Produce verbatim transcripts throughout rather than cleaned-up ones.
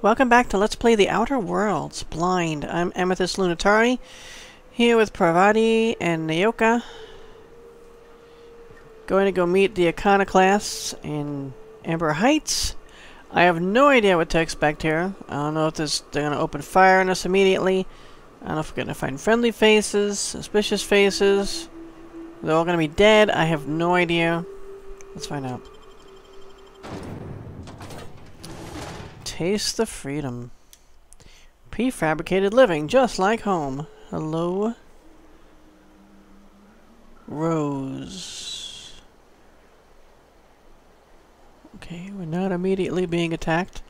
Welcome back to Let's Play The Outer Worlds Blind. I'm Amethyst Lunatari, here with Parvati and Nayoka. Going to go meet the Iconoclasts in Amber Heights. I have no idea what to expect here. I don't know if this, they're going to open fire on us immediately. I don't know if we're going to find friendly faces, suspicious faces. They're all going to be dead. I have no idea. Let's find out. Taste the freedom. Prefabricated living, just like home. Hello, Rose. Okay, we're not immediately being attacked.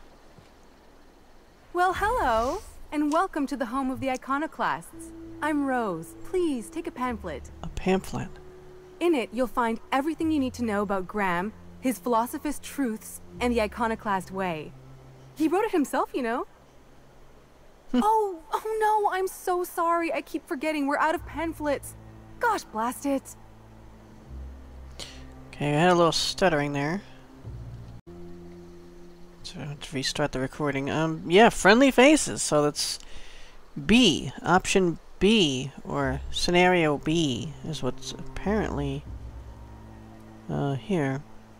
Well, hello, and welcome to the home of the Iconoclasts. I'm Rose. Please, take a pamphlet. A pamphlet? In it, you'll find everything you need to know about Graham, his philosophist truths, and the Iconoclast way. He wrote it himself, you know. oh, oh no, I'm so sorry. I keep forgetting we're out of pamphlets. Gosh, blast it. Okay, I had a little stuttering there. So I have to restart the recording. Um, yeah, friendly faces. So that's B. Option B, or scenario B, is what's apparently uh, here.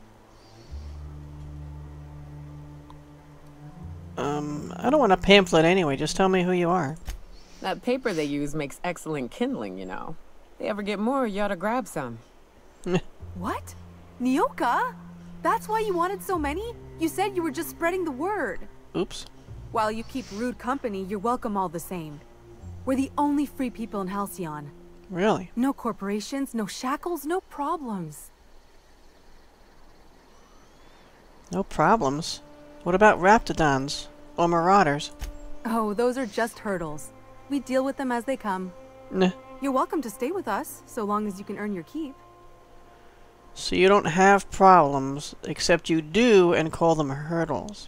Um, I don't want a pamphlet anyway. Just tell me who you are. That paper they use makes excellent kindling, you know. If they ever get more, you ought to grab some. What? Nayoka? That's why you wanted so many? You said you were just spreading the word. Oops. While you keep rude company, you're welcome all the same. We're the only free people in Halcyon. Really? No corporations, no shackles, no problems. No problems? What about raptidons? Or marauders? Oh, those are just hurdles. We deal with them as they come. Nah. You're welcome to stay with us, so long as you can earn your keep. So you don't have problems, except you do and call them hurdles.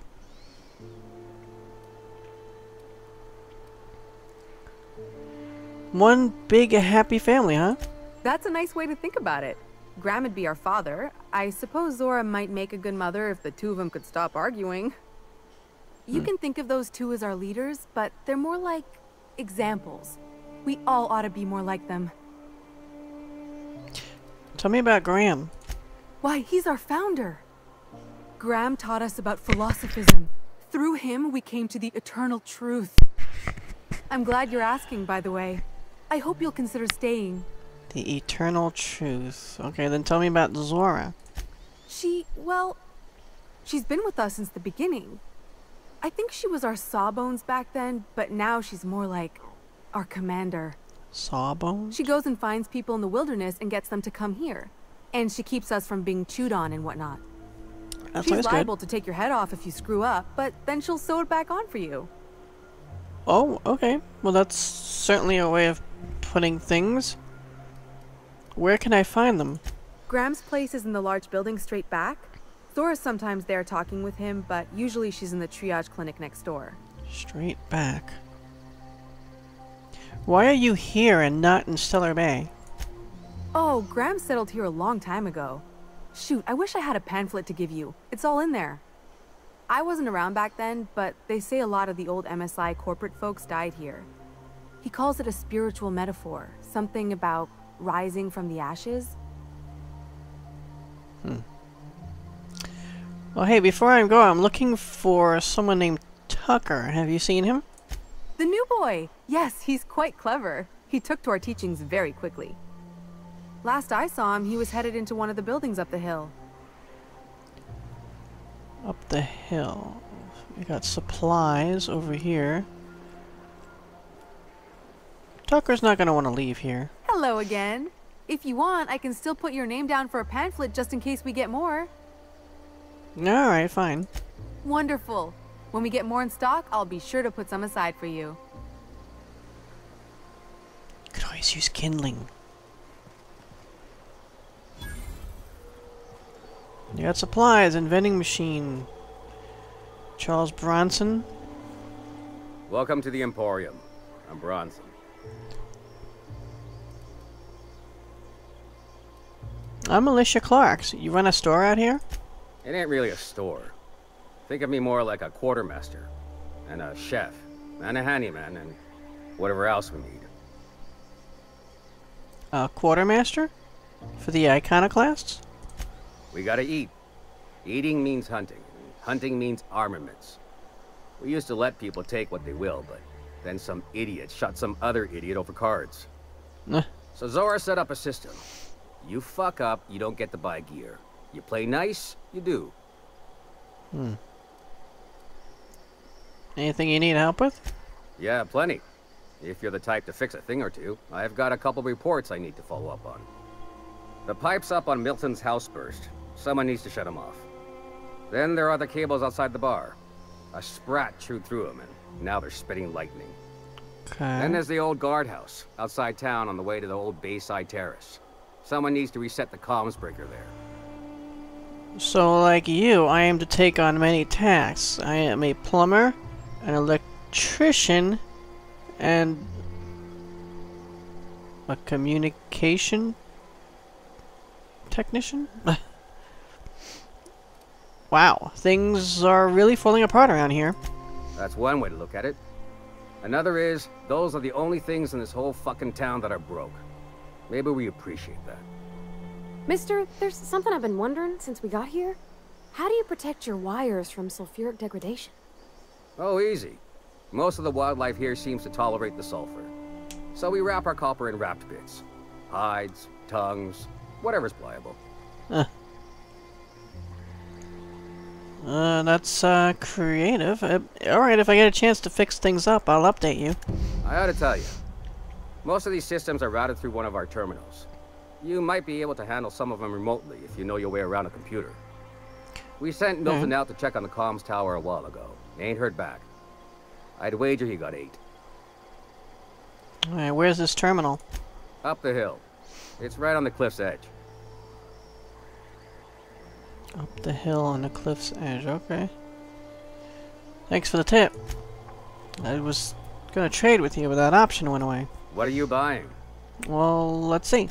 One big happy family, huh? That's a nice way to think about it. Graham would be our father. I suppose Zora might make a good mother if the two of them could stop arguing. You hmm. can think of those two as our leaders, but they're more like examples. We all ought to be more like them. Tell me about Graham. Why, he's our founder. Graham taught us about philosophism. Through him, we came to the eternal truth. I'm glad you're asking, by the way. I hope you'll consider staying. The eternal truth. Okay, then tell me about Zora. She, well, she's been with us since the beginning. I think she was our sawbones back then, but now she's more like our commander. Sawbones? She goes and finds people in the wilderness and gets them to come here. And she keeps us from being chewed on and whatnot. That's She's liable good. to take your head off if you screw up, but then she'll sew it back on for you. Oh, okay. Well, that's certainly a way of putting things. Where can I find them? Graham's place is in the large building straight back. Zora's sometimes there talking with him, but usually she's in the triage clinic next door. Straight back. Why are you here and not in Stellar Bay? Oh, Graham settled here a long time ago. Shoot, I wish I had a pamphlet to give you. It's all in there. I wasn't around back then, but they say a lot of the old M S I corporate folks died here. He calls it a spiritual metaphor, something about rising from the ashes. Hmm. Well, hey, before I go, I'm looking for someone named Tucker. Have you seen him? The new boy! Yes, he's quite clever. He took to our teachings very quickly. Last I saw him, he was headed into one of the buildings up the hill. Up the hill. We got supplies over here. Tucker's not going to want to leave here. Hello again. If you want, I can still put your name down for a pamphlet just in case we get more. Alright, fine. Wonderful. When we get more in stock, I'll be sure to put some aside for you. Could always use kindling. You got supplies and vending machine. Charles Bronson. Welcome to the Emporium. I'm Bronson. I'm Alicia Clark. You run a store out here? It ain't really a store. Think of me more like a quartermaster. and a chef, and a handyman, and whatever else we need. A quartermaster? For the Iconoclasts? We gotta eat. Eating means hunting. Hunting means armaments. We used to let people take what they will, but then some idiot shot some other idiot over cards. Nah. So Zora set up a system. You fuck up, you don't get to buy gear. You play nice, you do. Hmm. Anything you need help with? Yeah, plenty. If you're the type to fix a thing or two, I've got a couple reports I need to follow up on. The pipes up on Milton's house burst. Someone needs to shut them off. Then there are the cables outside the bar. A sprat chewed through them, and now they're spitting lightning. Okay. Then there's the old guardhouse, outside town on the way to the old Bayside Terrace. Someone needs to reset the comms breaker there. So, like you, I am to take on many tasks. I am a plumber, an electrician, and a communication technician? Wow, things are really falling apart around here. That's one way to look at it. Another is, those are the only things in this whole fucking town that are broke. Maybe we appreciate that. Mister, there's something I've been wondering since we got here. How do you protect your wires from sulfuric degradation? Oh, easy. Most of the wildlife here seems to tolerate the sulfur. So we wrap our copper in wrapped bits. Hides, tongues, whatever's pliable. Uh, uh that's, uh, creative. Uh, Alright, if I get a chance to fix things up, I'll update you. I ought to tell you. Most of these systems are routed through one of our terminals. You might be able to handle some of them remotely if you know your way around a computer. We sent Milton out to check on the comms tower a while ago. Ain't heard back. I'd wager he got eight. Alright, where's this terminal? Up the hill. It's right on the cliff's edge. Up the hill on the cliff's edge, okay. Thanks for the tip. I was gonna trade with you, but that option went away. What are you buying? Well, let's see.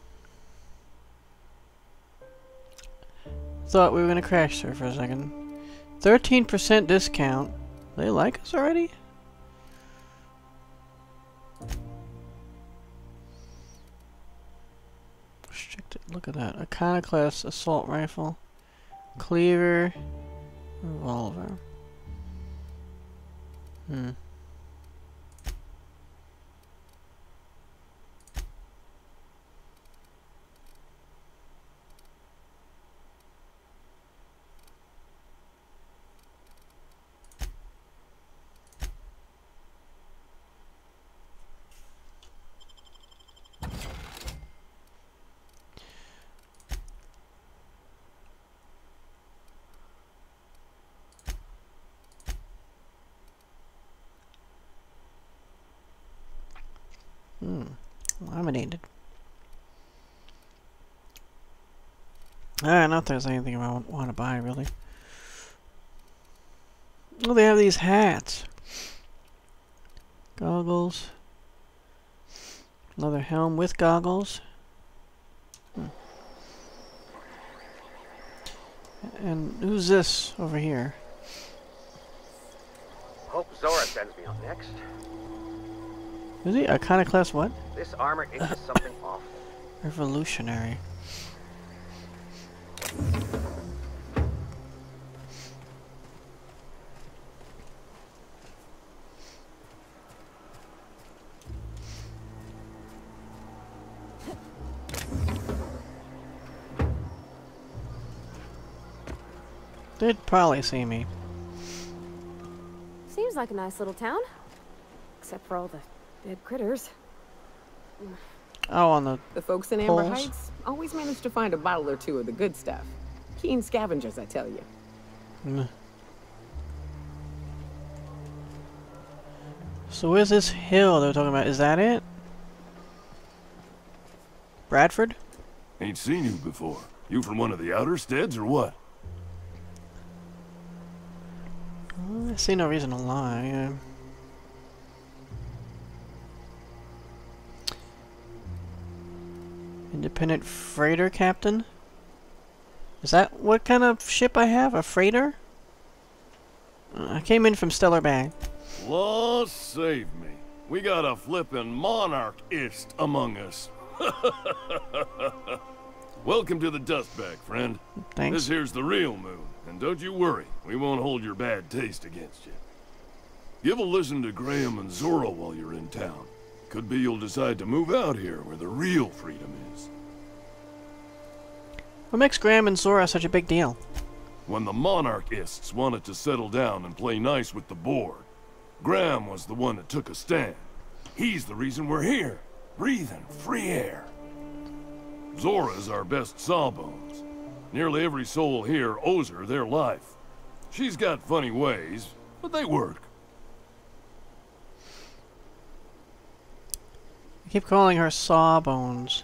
Thought we were gonna crash there for a second. thirteen percent discount. They like us already? Restricted. Look at that. Iconoclast assault rifle. Cleaver. Revolver. Hmm. Hmm. Laminated. I don't know if there's anything I want to buy, really. Oh, they have these hats. Goggles. Another helm with goggles. Hmm. And who's this over here? Hope Zora sends me up next. Is he Iconoclast what? This armor itches something awful. Revolutionary. They'd probably see me. Seems like a nice little town. Except for all the dead critters. Oh, on the The folks in Amber Poles. Heights always manage to find a bottle or two of the good stuff. Keen scavengers, I tell you. Mm. So where's this hill they're talking about? Is that it? Bradford? Ain't seen you before. You from one of the outer steads or what? Well, I see no reason to lie. Uh, Independent freighter captain? Is that what kind of ship I have? A freighter? Uh, I came in from Stellar Bay. Law save me. We got a flippin' monarchist among us. Welcome to the dust bag, friend. Thanks. This here's the real moon, and don't you worry, we won't hold your bad taste against you. Give a listen to Graham and Zora while you're in town. Could be you'll decide to move out here where the real freedom is. What makes Graham and Zora such a big deal? When the monarchists wanted to settle down and play nice with the board, Graham was the one that took a stand. He's the reason we're here, breathing free air. Zora's our best sawbones. Nearly every soul here owes her their life. She's got funny ways, but they work. I keep calling her Sawbones.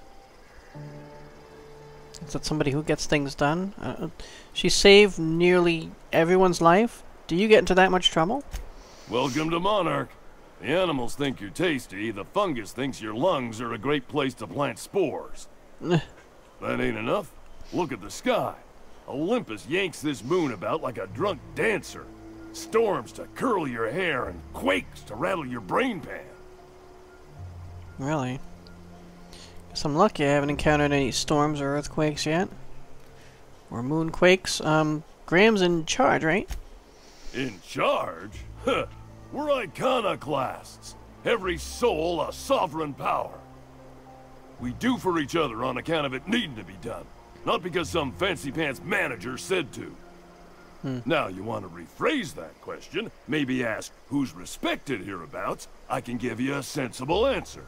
Is that somebody who gets things done? Uh, she saved nearly everyone's life? Do you get into that much trouble? Welcome to Monarch. The animals think you're tasty, the fungus thinks your lungs are a great place to plant spores. That ain't enough. Look at the sky. Olympus yanks this moon about like a drunk dancer. Storms to curl your hair and quakes to rattle your brain pan. Really? Guess I'm lucky I haven't encountered any storms or earthquakes yet. Or moonquakes. Um, Graham's in charge, right? In charge? Huh. We're Iconoclasts. Every soul a sovereign power. We do for each other on account of it needing to be done. Not because some fancy-pants manager said to. Hmm. Now, you want to rephrase that question, maybe ask who's respected hereabouts, I can give you a sensible answer.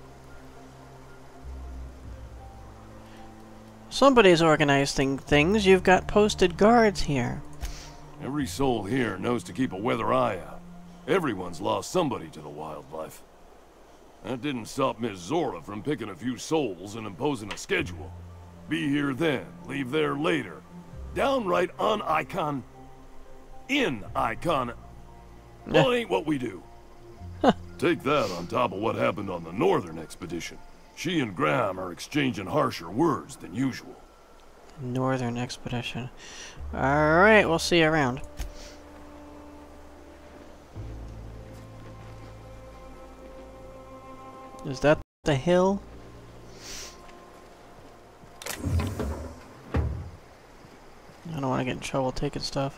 Somebody's organizing things. You've got posted guards here. Every soul here knows to keep a weather eye out. Everyone's lost somebody to the wildlife. That didn't stop Miss Zora from picking a few souls and imposing a schedule. Be here then, leave there later. Downright on Icon... In Icon... Well, it ain't what we do. Take that on top of what happened on the Northern expedition. She and Graham are exchanging harsher words than usual. Northern expedition. Alright, we'll see you around. Is that the hill? I don't want to get in trouble taking stuff.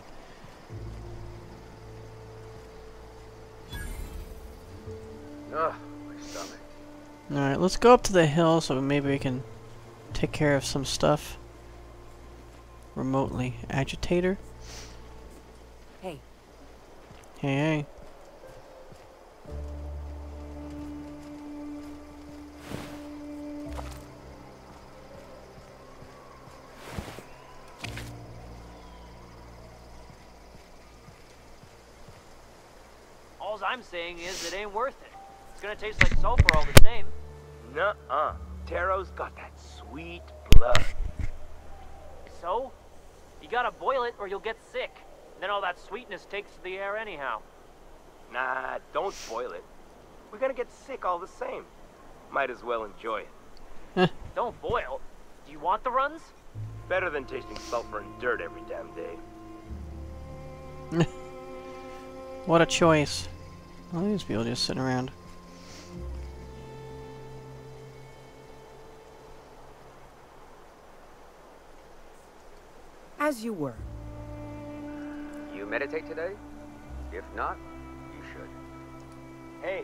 Ugh, my stomach. Alright, let's go up to the hill so maybe we can take care of some stuff remotely. Agitator? Hey, Hey, hey. All I'm saying is it ain't worth it. It's gonna taste like sulfur all the same. Nuh-uh. Taro's got that sweet blood. So? You gotta boil it or you'll get sick. Then all that sweetness takes to the air anyhow. Nah, don't boil it. We're gonna get sick all the same. Might as well enjoy it. Don't boil. Do you want the runs? Better than tasting sulfur and dirt every damn day. What a choice. All these people just sitting around. as you were. You meditate today? If not, you should. Hey.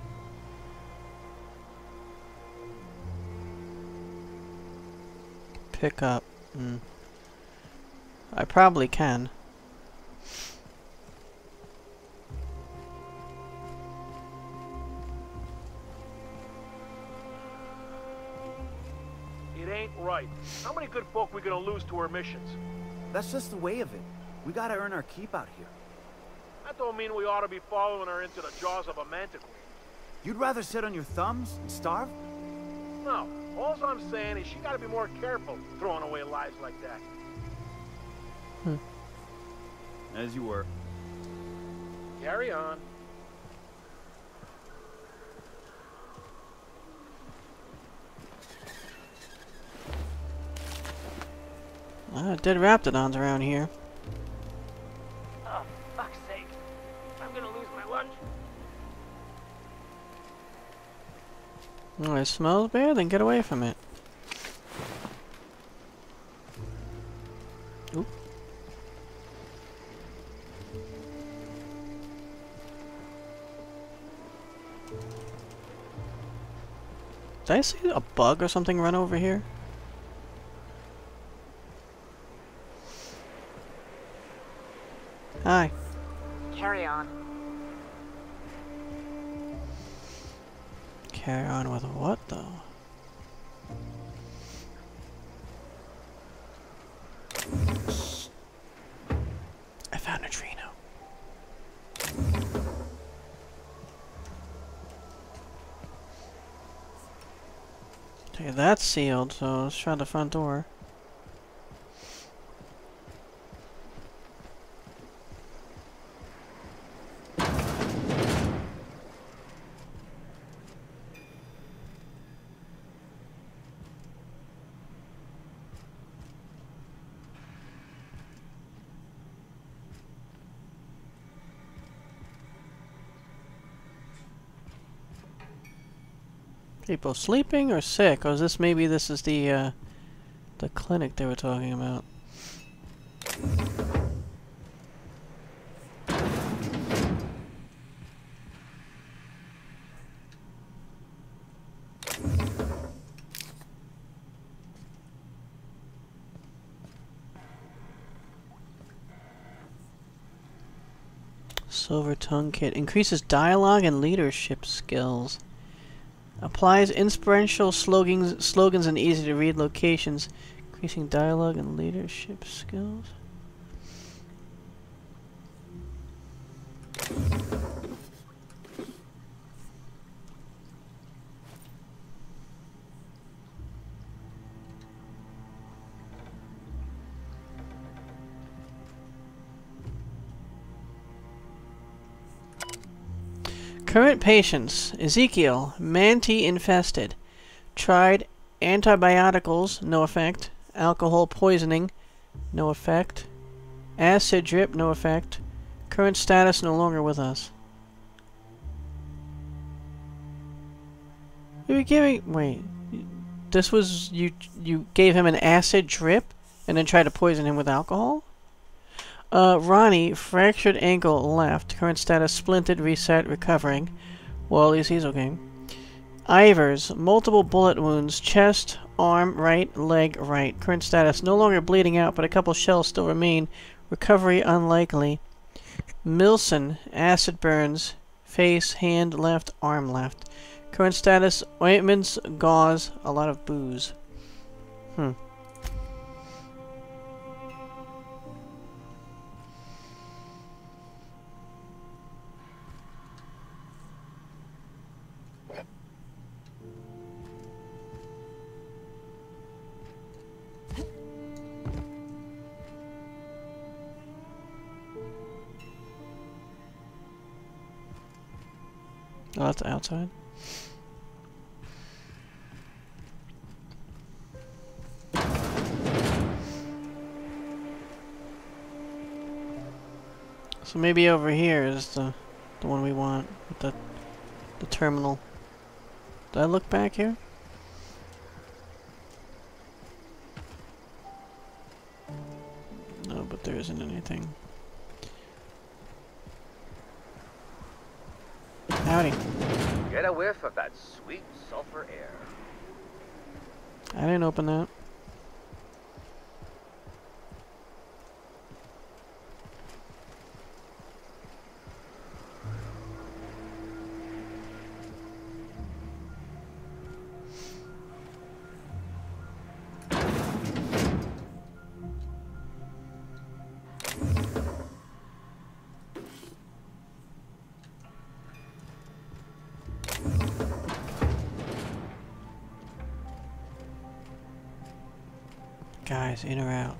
Pick up. Mm. I probably can. It ain't right. How many good folk we gonna lose to our missions? That's just the way of it. We gotta earn our keep out here. That don't mean we ought to be following her into the jaws of a manticore. You'd rather sit on your thumbs and starve? No. All I'm saying is she gotta be more careful throwing away lives like that. Hmm. As you were. Carry on. Ah, dead raptidons around here. Oh, fuck's sake. I'm gonna lose my lunch. Oh, it smells bad? Then get away from it. Oop. Did I see a bug or something run over here? Hi. Carry on. Carry on with what, though? I found a Trino. Okay, that's sealed, so let's try the front door. People sleeping or sick? Or is this maybe this is the uh, the clinic they were talking about? Silver Tongue Kit increases dialogue and leadership skills. Applies inspirational slogans, slogans in easy-to-read locations, increasing dialogue and leadership skills. Current patients: Ezekiel, Manti infested. Tried antibioticals, no effect. Alcohol poisoning, no effect. Acid drip, no effect. Current status no longer with us. You were giving... Wait. This was... You, you gave him an acid drip and then tried to poison him with alcohol? Uh, Ronnie, fractured ankle left. Current status splinted, reset, recovering. Well, at least he's okay. Ivers, multiple bullet wounds. Chest, arm, right, leg, right. Current status no longer bleeding out, but a couple shells still remain. Recovery unlikely. Milson, acid burns. Face, hand left, arm left. Current status, ointments, gauze, a lot of booze. Hmm. Oh, that's outside. So maybe over here is the the one we want with the the terminal. Did I look back here? No, but there isn't anything. Howdy. Get a whiff of that sweet sulfur air. I didn't open that. Guys, in or out?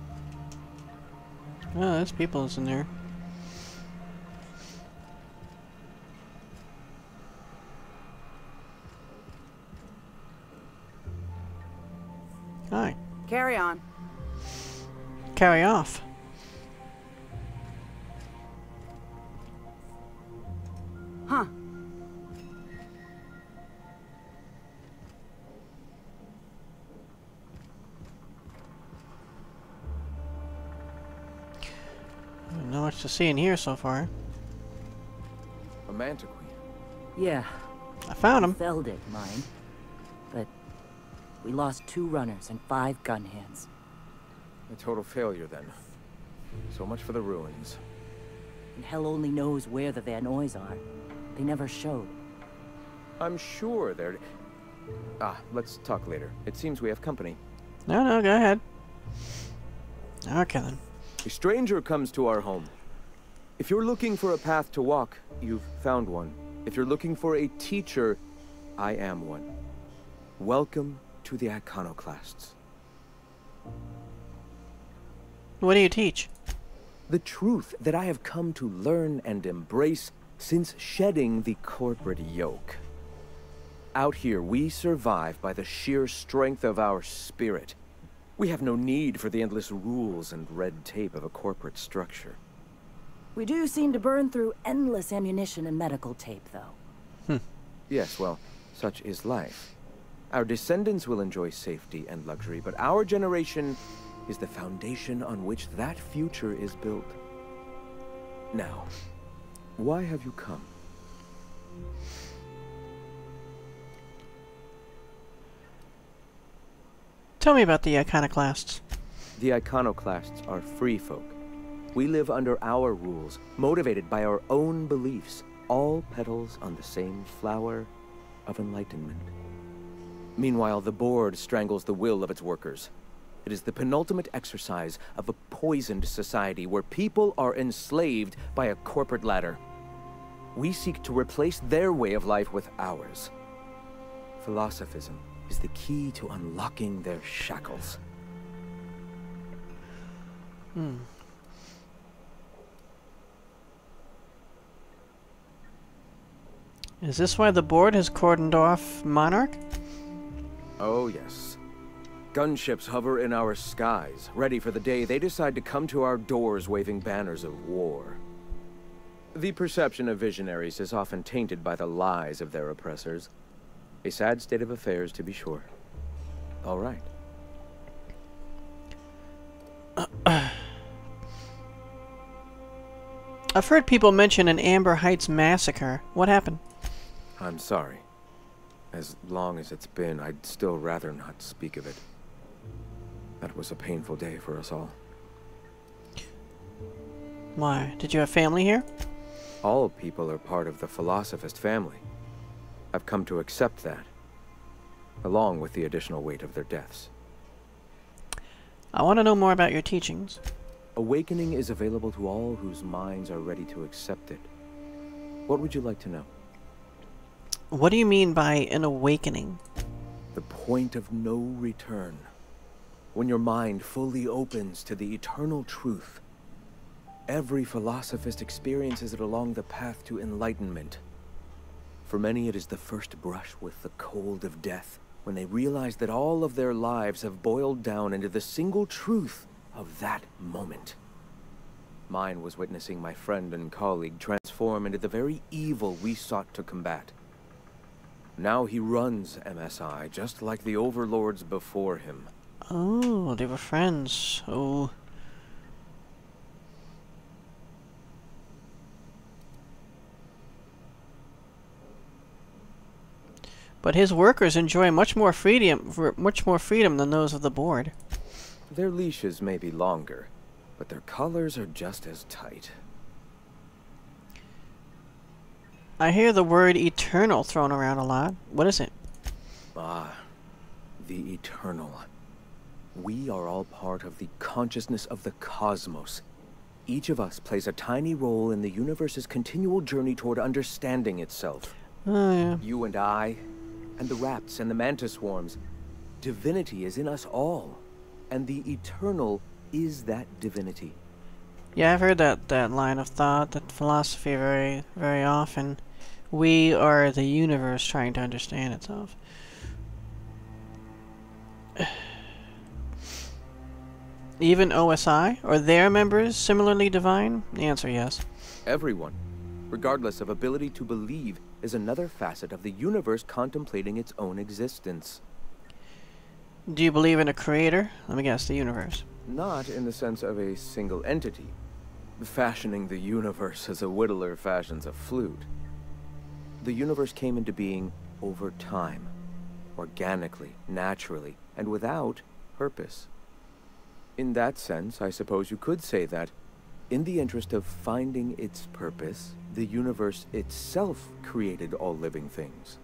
Oh, there's people in there. Hi. Carry on. Carry off. Huh. Not much to see in here so far. A mantiquee. Yeah. I found him. Felled it, mine. But we lost two runners and five gun hands. A total failure, then. So much for the ruins. And hell only knows where the Van Noys are. They never showed. I'm sure they're... Ah, let's talk later. It seems we have company. No, no, go ahead. Okay, then. A stranger comes to our home. If you're looking for a path to walk, you've found one. If you're looking for a teacher, I am one. Welcome to the Iconoclasts. What do you teach? The truth that I have come to learn and embrace since shedding the corporate yoke. Out here, we survive by the sheer strength of our spirit. We have no need for the endless rules and red tape of a corporate structure. We do seem to burn through endless ammunition and medical tape, though. Hmm. Yes, well, such is life. Our descendants will enjoy safety and luxury, but our generation is the foundation on which that future is built. Now, why have you come? Tell me about the Iconoclasts. The Iconoclasts are free folk. We live under our rules, motivated by our own beliefs, all petals on the same flower of enlightenment. Meanwhile, the board strangles the will of its workers. It is the penultimate exercise of a poisoned society where people are enslaved by a corporate ladder. We seek to replace their way of life with ours. Philosophism is the key to unlocking their shackles. Hmm. Is this why the board has cordoned off Monarch? Oh, yes. Gunships hover in our skies, ready for the day they decide to come to our doors waving banners of war. The perception of visionaries is often tainted by the lies of their oppressors. A sad state of affairs, to be sure. All right. I've heard people mention an Amber Heights massacre. What happened? I'm sorry. As long as it's been, I'd still rather not speak of it. That was a painful day for us all. Why? Did you have family here? All people are part of the Philosophist family. I've come to accept that, along with the additional weight of their deaths. I want to know more about your teachings. Awakening is available to all whose minds are ready to accept it. What would you like to know? What do you mean by an awakening? The point of no return. When your mind fully opens to the eternal truth. Every philosophist experiences it along the path to enlightenment. For many, it is the first brush with the cold of death, when they realize that all of their lives have boiled down into the single truth of that moment. Mine was witnessing my friend and colleague transform into the very evil we sought to combat. Now he runs M S I, just like the overlords before him. Oh, they were friends. Oh. But his workers enjoy much more freedom, much more freedom than those of the board. Their leashes may be longer, but their collars are just as tight. I hear the word eternal thrown around a lot. What is it? Ah, the eternal. We are all part of the consciousness of the cosmos. Each of us plays a tiny role in the universe's continual journey toward understanding itself. Oh, yeah. You and I, and the rats and the mantis swarms. Divinity is in us all, and the eternal is that divinity. Yeah, I've heard that, that line of thought, that philosophy very, very often. We are the universe trying to understand itself. Even O S I? Are their members similarly divine? The answer yes. Everyone, regardless of ability to believe, is another facet of the universe contemplating its own existence. Do you believe in a creator? Let me guess, the universe. Not in the sense of a single entity. Fashioning the universe as a whittler fashions a flute. The universe came into being over time, organically, naturally, and without purpose. In that sense, I suppose you could say that, in the interest of finding its purpose, the universe itself created all living things.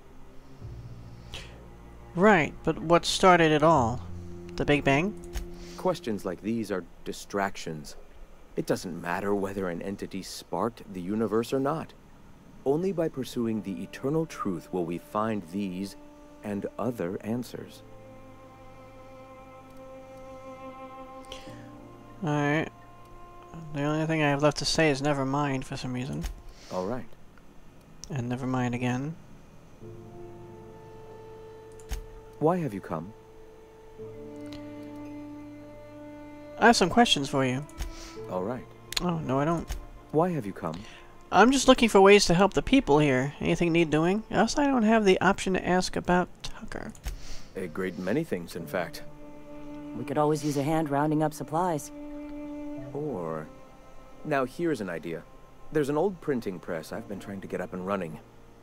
Right, but what started it all? The Big Bang? Questions like these are distractions. It doesn't matter whether an entity sparked the universe or not. Only by pursuing the eternal truth will we find these and other answers. Alright. The only thing I have left to say is never mind for some reason. Alright. And never mind again. Why have you come? I have some questions for you. Alright. Oh, no I don't. Why have you come? I'm just looking for ways to help the people here. Anything need doing? Else I don't have the option to ask about Tucker. A great many things, in fact. We could always use a hand rounding up supplies. Or... Now here's an idea. There's an old printing press I've been trying to get up and running.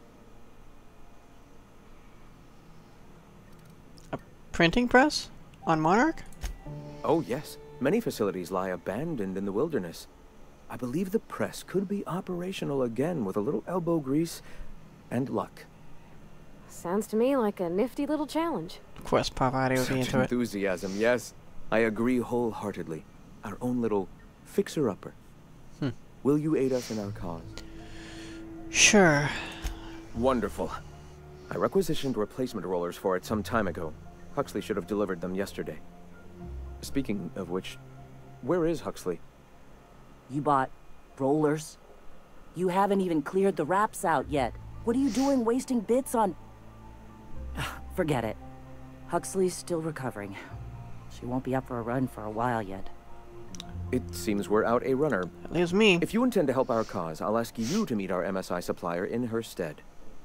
A printing press? On Monarch? Oh yes. Many facilities lie abandoned in the wilderness. I believe the press could be operational again with a little elbow grease and luck. Sounds to me like a nifty little challenge. Of course, Parvati would be Such into it. enthusiasm, yes. I agree wholeheartedly. Our own little fixer-upper. Hmm. Will you aid us in our cause? Sure. Wonderful. I requisitioned replacement rollers for it some time ago. Huxley should have delivered them yesterday. Speaking of which, where is Huxley? You bought rollers? You haven't even cleared the wraps out yet. What are you doing wasting bits on... Forget it. Huxley's still recovering. She won't be up for a run for a while yet. It seems we're out a runner. That leaves me. If you intend to help our cause, I'll ask you to meet our M S I supplier in her stead.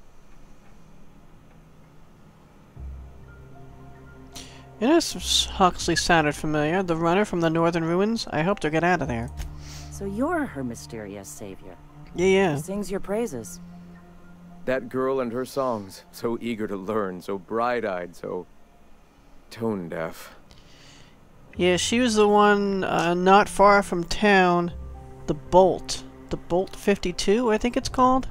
You know, Huxley sounded familiar. The runner from the northern ruins. I helped her get out of there. So you're her mysterious savior. Yeah, yeah. Who sings your praises. That girl and her songs. So eager to learn, so bright-eyed, so... tone-deaf. Yeah, she was the one uh, not far from town. The Bolt. The Bolt fifty-two, I think it's called.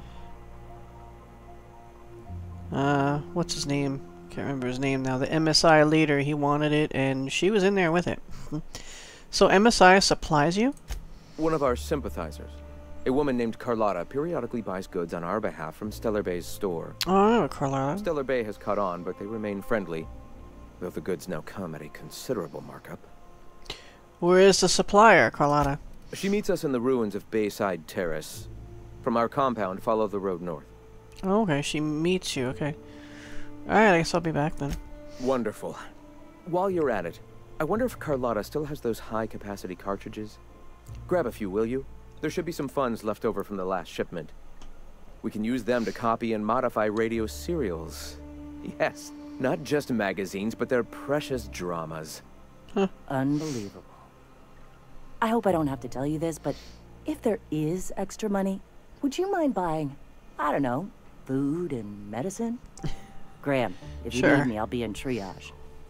Uh, what's his name? Can't remember his name now. The M S I leader, he wanted it, and she was in there with it. So M S I supplies you? One of our sympathizers. A woman named Carlotta periodically buys goods on our behalf from Stellar Bay's store. Oh, I know Carlotta. Stellar Bay has caught on, but they remain friendly, though the goods now come at a considerable markup. Where is the supplier, Carlotta? She meets us in the ruins of Bayside Terrace. From our compound, follow the road north. Oh, okay, she meets you, okay. Alright, I guess I'll be back then. Wonderful. While you're at it, I wonder if Carlotta still has those high-capacity cartridges? Grab a few, will you? There should be some funds left over from the last shipment. We can use them to copy and modify radio serials. Yes, not just magazines, but their precious dramas. Huh. Unbelievable. I hope I don't have to tell you this, but if there is extra money, would you mind buying, I don't know, food and medicine? Graham, if you Sure. need me, I'll be in triage.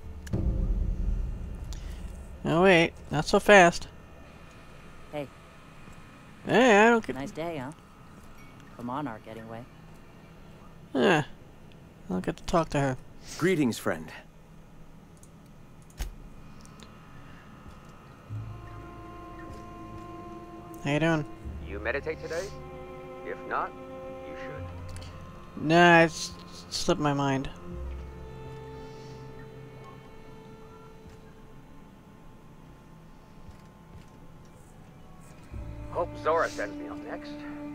Oh wait, not so fast. Hey. Hey, I don't get... Nice day, huh? For Monarch, anyway. Yeah. I don't get to talk to her. Greetings, friend. How you doing? You meditate today? If not, you should. Nah, it's slipped my mind. Hope Zora sends me up next.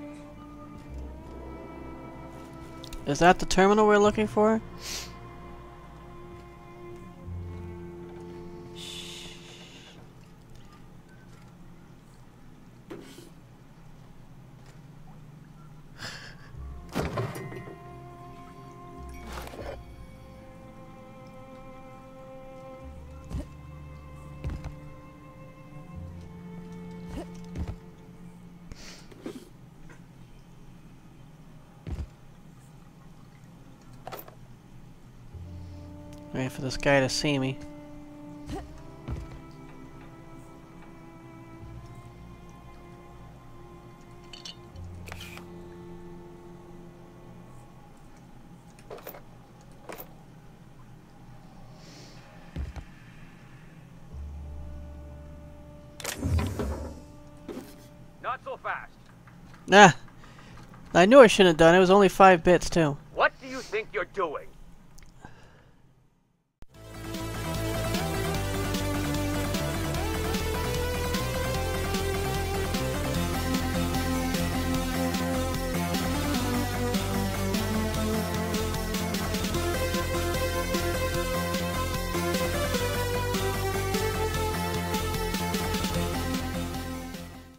Is that the terminal we're looking for? Wait for this guy to see me. Not so fast. Nah. I knew I shouldn't have done it. It was only five bits, too. What do you think you're doing?